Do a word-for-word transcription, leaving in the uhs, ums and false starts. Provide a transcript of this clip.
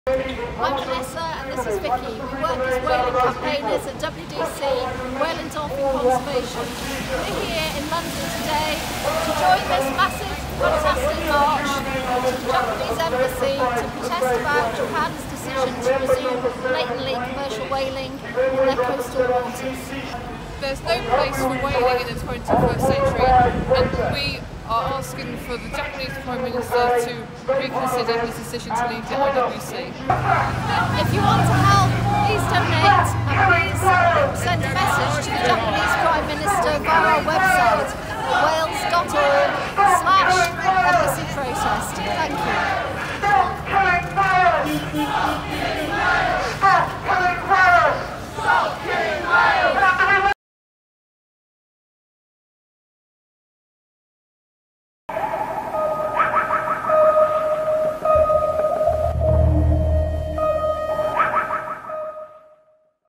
I'm Vanessa and this is Vicky. We work as whaling campaigners at W D C, Whale and Dolphin Conservation. We're here in London today to join this massive, fantastic march to the Japanese embassy to protest about Japan's decision to resume blatantly commercial whaling in their coastal waters. There's no place for whaling in the twenty-first century, and we are asking for the Japanese Prime Minister to reconsider his decision to leave the W D C. If you want to help, please donate and please send a message to the Japanese Prime Minister via our website, wales dot org slash embassy protest. Thank you.